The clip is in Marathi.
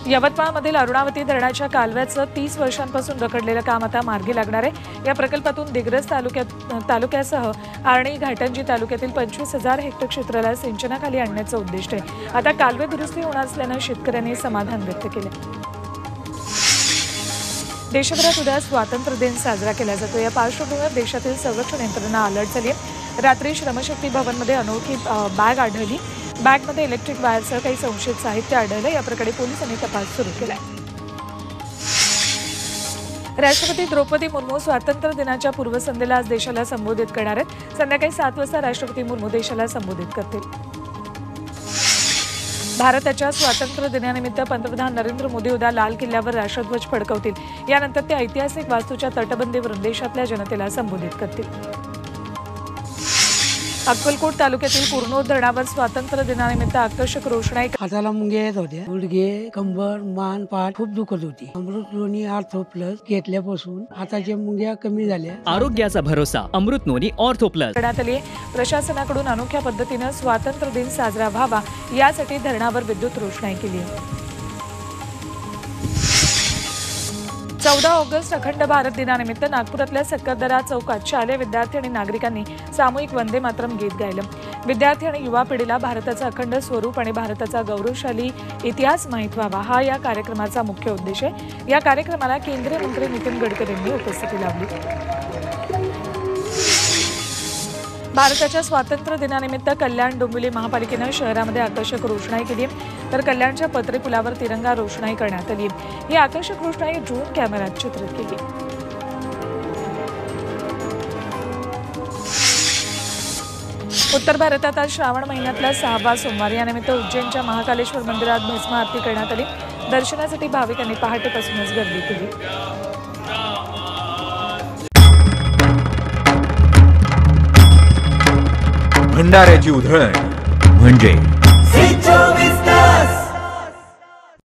यवतमाळमधील अरुणावती धरणाच्या कालव्याचं 30 वर्षांपासून रखडलेलं काम आता मार्गी लागणार आहे। या प्रकल्पातून दिग्रस तालुक्यासह आर्णी घाटंजी तालुक्यातील 25,000 हेक्टर क्षेत्राला सिंचनाखाली आणण्याचं उद्दिष्ट आहे। आता कालवे दुरुस्ती होणार असल्यानं शेतकऱ्यांनी समाधान व्यक्त केलं। देशभरात उद्या स्वातंत्र्य दिन साजरा केला जातो। या पार्श्वभूमीवर देशातील संरक्षण यंत्रणा अलर्ट झाली आहे। रात्री श्रमशक्ती भवनमध्ये अनोखी बॅग आढळली। बॅगमध्ये इलेक्ट्रिक वायरसह काही संशयित साहित्य आढळलं। या प्रकरणी पोलिसांनी तपास सुरू केलाय। राष्ट्रपती द्रौपदी मुर्मू स्वातंत्र्य दिनाच्या पूर्वसंध्येला आज देशाला संबोधित करणार आहेत। संध्याकाळी 7 वाजता राष्ट्रपती मुर्मू देशाला संबोधित करतील। भारताच्या स्वातंत्र्य दिनानिमित्त पंतप्रधान नरेंद्र मोदी उद्या लाल किल्ल्यावर राष्ट्रध्वज फडकवतील। यानंतर ते ऐतिहासिक वास्तूच्या तटबंदीवरून देशातल्या जनतेला संबोधित करतील। अक्कलकोट तालुक्यातील कुर्नोद धरणावर स्वातंत्र्य दिनानिमित्त आकर्षक रोषणाई। हाताला मुंग्या येत होत्या, गुडघे, कंबर, मान, पाठ खूप दुखत होती। अमृत नोनी ऑर्थो प्लस घेतल्यापासून हाताच्या मुंग्या कमी झाल्या। आरोग्याचा भरोसा अमृत नोनी ऑर्थो प्लस। करण्यात आली। प्रशासनाकडून अनोख्या पद्धतीने स्वातंत्र्य दिन साजरा व्हावा यासाठी धरणावर विद्युत रोषणाई केली आहे। 14 ऑगस्ट अखंड भारत दिनानिमित्त नागपुरातल्या सक्करदरा चौकात शालेय विद्यार्थी आणि नागरिकांनी सामूहिक वंदे मातरम गीत गायलं। विद्यार्थी आणि युवा पिढीला भारताचं अखंड स्वरूप आणि भारताचा गौरवशाली इतिहास माहीत व्हावा हा या कार्यक्रमाचा मुख्य उद्देश आहे। या कार्यक्रमाला केंद्रीय मंत्री नितीन गडकरींनी उपस्थिती लावली। भारताच्या स्वातंत्र्य दिनानिमित्त कल्याण डोंबिवली महापालिकेनं शहरामध्ये आकर्षक रोषणाई केली, तर कल्याणच्या पत्रे पुलावर तिरंगा रोषणाई करण्यात आली। ही आकर्षक रोषणाई ड्रोन कॅमेऱ्यात चित्रित केली। उत्तर भारतात आज श्रावण महिन्यातला 6वा सोमवार। यानिमित्त उज्जैनच्या महाकालेश्वर मंदिरात भस्म आरती करण्यात आली। दर्शनासाठी भाविकांनी पहाटेपासूनच गर्दी केली। भंडाऱ्याची उधळण म्हणजे